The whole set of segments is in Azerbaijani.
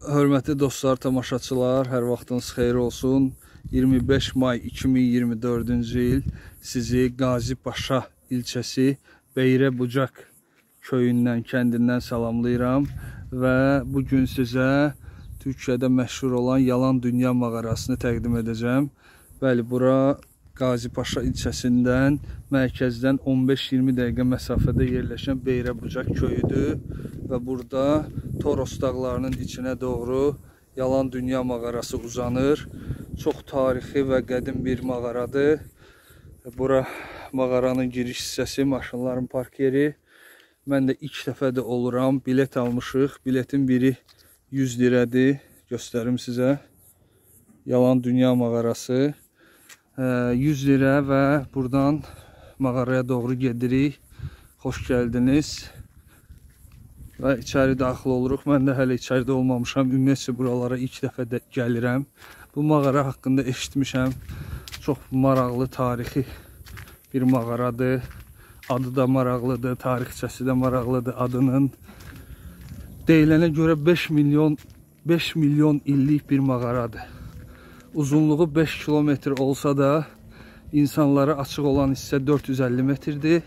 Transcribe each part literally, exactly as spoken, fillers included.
Hörmətli dostlar, tamaşaçılar, hər vaxtınız xeyir olsun. iyirmi beş may iki min iyirmi dördüncü il sizi Qazi Paşa ilçəsi Beyrəbucaq köyündən, kəndindən salamlayıram və bugün sizə Türkiyədə məşhur olan Yalan Dünya mağarasını təqdim edəcəm. Bəli, bura Qazi Paşa ilçəsindən, mərkəzdən on beş iyirmi dəqiqə məsafədə yerləşən Beyrəbucaq köyüdür və burada Toros dağlarının içinə doğru Yalan Dünya mağarası uzanır. Çox tarixi və qədim bir mağaradır. Bura mağaranın giriş hissəsi, maşınların park yeri. Mən də ilk dəfədə oluram, bilet almışıq. Biletin biri yüz lirədir. Göstərim sizə. Yalan Dünya mağarası. yüz lirə və buradan mağaraya doğru gedirik. Xoş gəldiniz. Və içəri daxil oluruq. Mən də hələ içəridə olmamışam. Ümumiyyətcə buralara ilk dəfə də gəlirəm. Bu mağara haqqında eşitmişəm. Çox maraqlı, tarixi bir mağaradır. Adı da maraqlıdır, tarixçəsi də maraqlıdır adının. Deyilənə görə beş milyon beş milyon illik bir mağaradır. Uzunluğu beş kilometr olsa da insanlara açıq olan hissə dörd yüz əlli metrdir.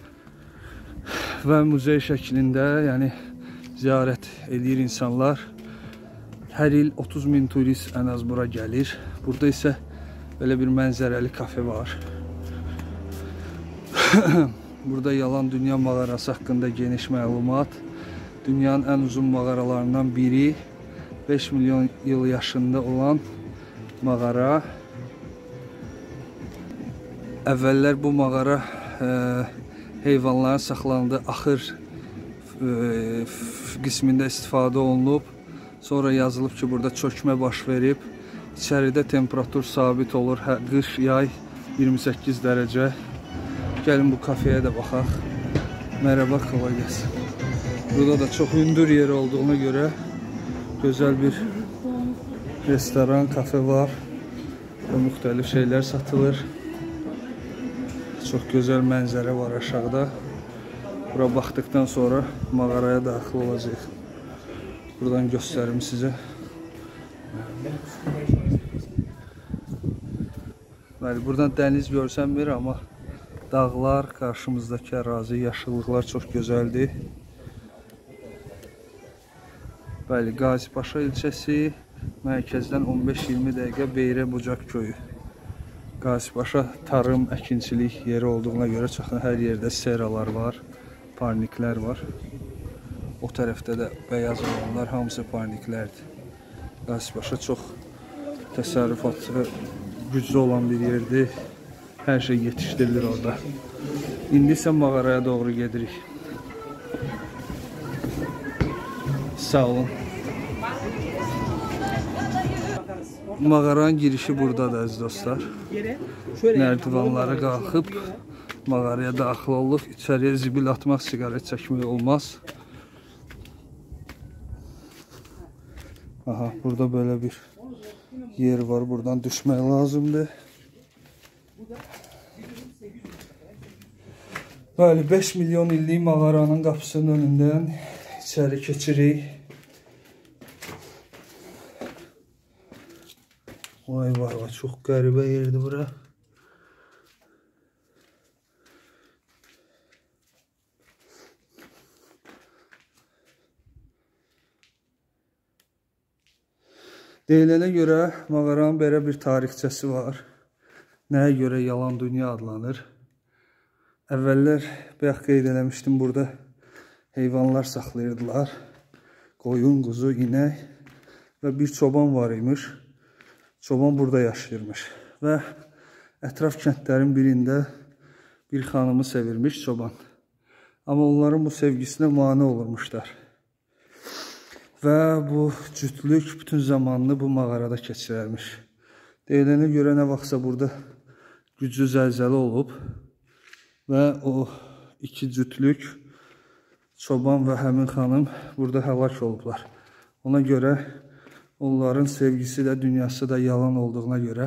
Və muzey şəklində, yəni ziyarət edir insanlar. Hər il otuz min turist ən az bura gəlir. Burada isə belə bir mənzərəli kafe var. Burada Yalan Dünya mağarası haqqında geniş məlumat. Dünyanın ən uzun mağaralarından biri, beş milyon yıl yaşında olan mağara. Əvvəllər bu mağara e, heyvanların saxlandığı axır e, qismində istifadə olunub. Sonra yazılıb ki, burada çökmə baş verib. İçəridə temperatur sabit olur. Hə, qış, yay iyirmi səkkiz dərəcə. Gəlin bu kafeyə də baxaq. Mərhaba, kolay gəlsin. Burada da çox hündür yer olduğuna görə gözəl bir restoran, kafe var. Və müxtəlif şeylər satılır. Çox gözəl mənzərə var aşağıda. Bura baxdıqdan sonra mağaraya daxil olacaq. Buradan göstərim sizə. Bəli, buradan dəniz görsənmir, amma dağlar, qarşımızdakı ərazi, yaşıllıqlar çox gözəldir. Bəli, Qazi Paşa ilçəsi, mərkəzdən on beş iyirmi dəqiqə Beyrəbucaq köyü. Qazi Paşa tarım, əkinçilik yeri olduğuna görə çox hər yerdə seralar var, parniklər var. O tərəfdə də bəyaz olanlar hamısı parniklərdir. Qazi Paşa çox təsərrüfatı güclü olan bir yerdir. Hər şey yetişdirilir orada. İndi isə mağaraya doğru gedirik. Sağ olun. Mağaranın girişi buradadır əziz dostlar. Nərdivanlara qalxıb mağaraya daxil olub. İçəriyə zibil atmaq, siqaret çəkmək olmaz. Aha, burada belə bir yer var. Buradan düşmək lazımdır. Bəli, beş milyon illik mağaranın qapısının önündən içəri keçirik. Vay vay vay, çox qəribə yerdir bura. Deyilənə görə mağaranın belə bir tarixçəsi var. Nəyə görə Yalan Dünya adlanır? Əvvəllər bayaq qeyd eləmişdim, burada heyvanlar saxlayırdılar. Qoyun, quzu, inək və bir çoban var imiş. Çoban burada yaşayırmış və ətraf kəndlərin birində bir xanımı sevirmiş çoban. Amma onların bu sevgisinə mane olurmuşlar. Və bu cütlük bütün zamanını bu mağarada keçirərmiş. Deyilənə görə nə vaxtsa burada güclü zəlzələ olub və o iki cütlük, çoban və həmin xanım burada həlak olublar. Ona görə onların sevgisi də, dünyası da yalan olduğuna görə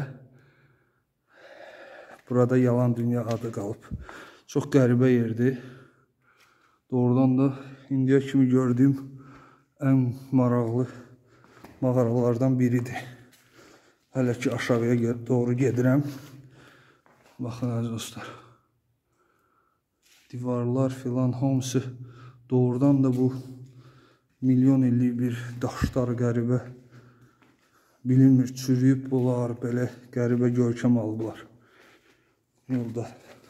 burada Yalan Dünya adı qalıb. Çox qəribə yerdir. Doğrudan da indiyə kimi gördüyüm ən maraqlı mağaralardan biridir. Hələ ki aşağıya doğru gedirəm. Baxın əziz dostlar. Divarlar filan hamısı doğrudan da bu milyon illik bir daşlar qəribə bilinmir, çürüyüb bunlar, belə qəribə görkəm alıblar. Yolda.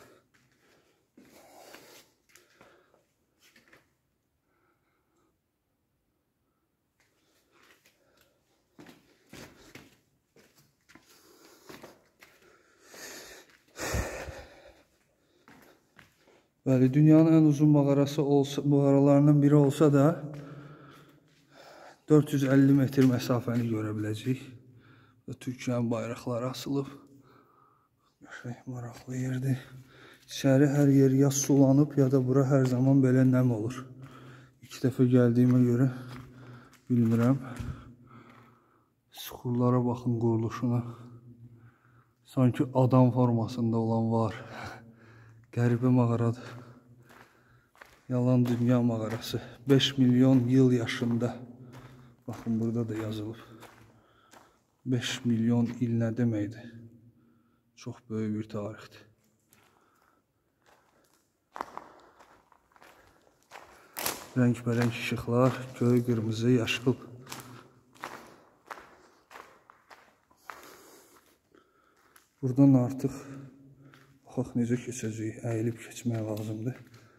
Bəli, dünyanın ən uzun mağarası olsa, mağaralarından biri olsa da dörd yüz əlli metr məsafəni görə biləcəyik. Türkiyənin bayraqları asılıb. Maraqlı yerdir. İçəri hər yer ya sulanıb, ya da bura hər zaman belə nəm olur. İki dəfə gəldiyimə görə bilmirəm. Suxurlara baxın, quruluşuna. Sanki adam formasında olan var. Qəribə mağaradır. Yalan dünya mağarası. beş milyon yıl yaşında. Baxın, burada da yazılıb. beş milyon il nə deməkdir? Çox böyük bir tarixdir. Rəng-bərəng işıqlar, göy, qırmızı, yaşıl. Buradan artıq baxaq necə keçəcəyik, əyilib keçmək lazımdır.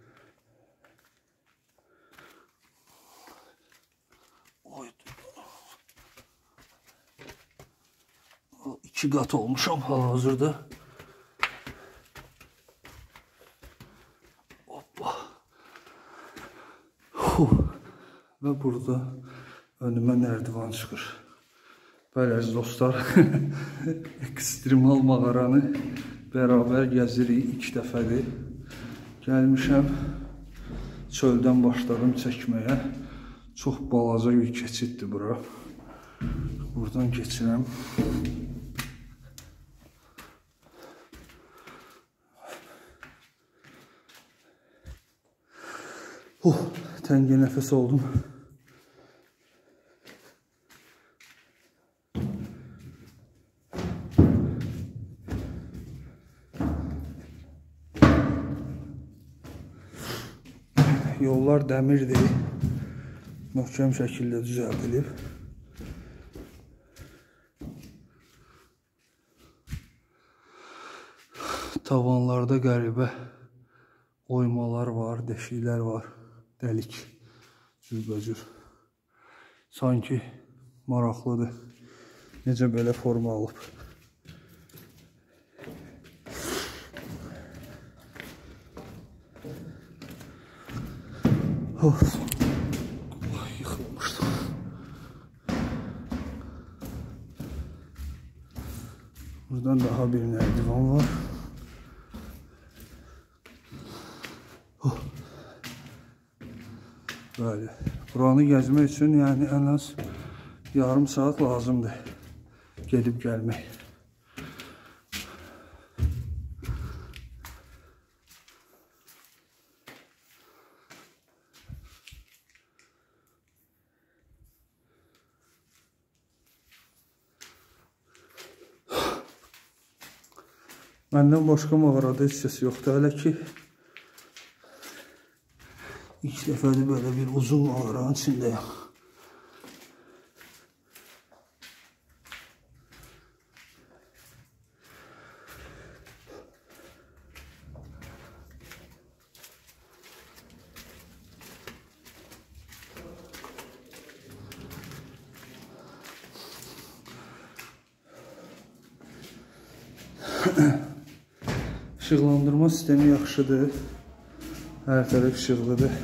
İki qat olmuşam hal-hazırda. Hoppa. Huh. Və burada önümə nərdivan çıxır. Bəli, əziz dostlar, ekstremal mağaranı bərabər gəzirik, ilk dəfədir. Gəlmişəm, çöldən başladım çəkməyə. Çox balaca bir keçiddir bura. Buradan keçirəm. Oh, təngə nəfəs oldum. Yollar dəmirdir. Möhkəm şəkildə düzəldilib. Tavanlarda qəribə oymalar var, deşiklər var. Dəlik, cürbəcür. Sanki maraqlıdır. Necə belə forma alıb. Oh, yıxılmışdım. Buradan daha bir nərdivan var. Oh. Böyle. Buranı gəzmək üçün yəni ən az yarım saat lazımdır. Gedib gəlmək. Məndən başqa mağarada heç səs yoxdur. Hələ ki ilk dəfədir belə bir uzun mağaranın içindəyəm. İşıqlandırma sistemi yaxşıdır. Hər tərəf işıqlıdır.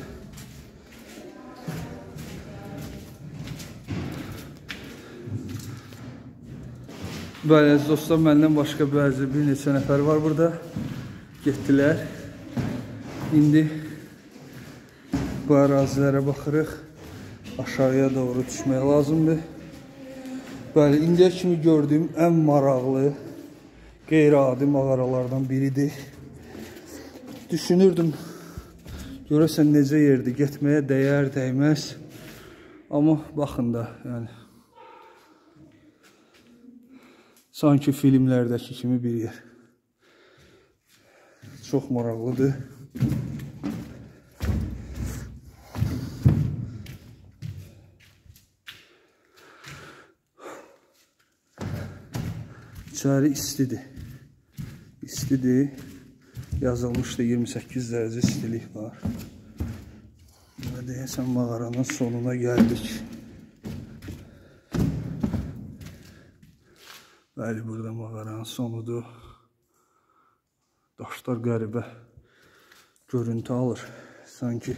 Bəli, əziz dostlar, məndən başqa bəzi bir neçə nəfər var burada. Getdilər. İndi bu ərazilərə baxırıq. Aşağıya doğru düşmək lazımdır. Bəli, indiyə kimi gördüyüm ən maraqlı, qeyri-adi mağaralardan biridir. Düşünürdüm, görəsən necə yerdir, getməyə dəyər, dəyməz. Amma baxın da, yəni, Sanki filmlərdəki kimi bir yer. Çox maraqlıdır. İçəri istidir. İstidir. Yazılmışdı iyirmi səkkiz dərəcə istilik var. Və deyəsən mağaranın sonuna gəldik. Bəli, burada mağaranın sonudur. Daşlar qəribə görüntü alır. Sanki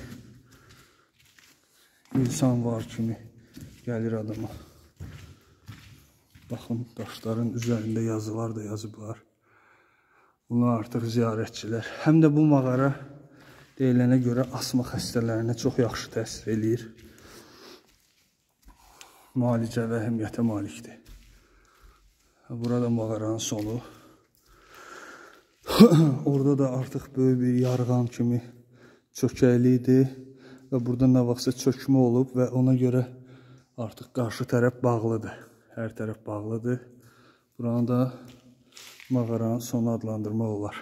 insan var kimi gəlir adama. Baxın, daşların üzərində yazılar da yazıblar. Bunu artıq ziyarətçilər. Həm də bu mağara deyilənə görə asma xəstələrinə çox yaxşı təsir eləyir. Müalicə və əhəmiyyətə malikdir. Burada mağaranın sonu. Orada da artıq böyük bir yarğan kimi çökəkli idi. Və burada nə vaxtsa çökmə olub və ona görə artıq qarşı tərəf bağlıdır. Hər tərəf bağlıdır. Buranı da mağaranın sonu adlandırmaq olar.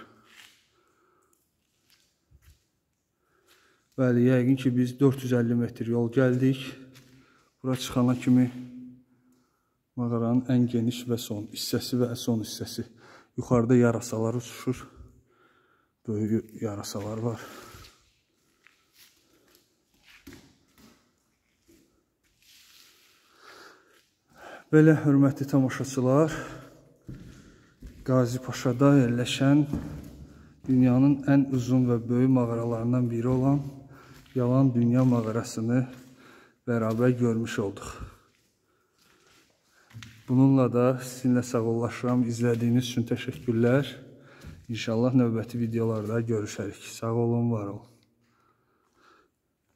Bəli, yəqin ki biz dörd yüz əlli metr yol gəldik. Bura çıxana kimi mağaranın ən geniş və son hissəsi və son hissəsi. Yuxarıda yarasalar uçuşur. Böyük yarasalar var. Belə, hörmətli tamaşaçılar, Qazi Paşada yerləşən dünyanın ən uzun və böyük mağaralarından biri olan Yalan Dünya mağarasını bərabər görmüş olduq. Bununla da sizinlə sağollaşıram. İzlədiyiniz üçün təşəkkürlər. İnşallah növbəti videolarda görüşərik. Sağ olun, var olun.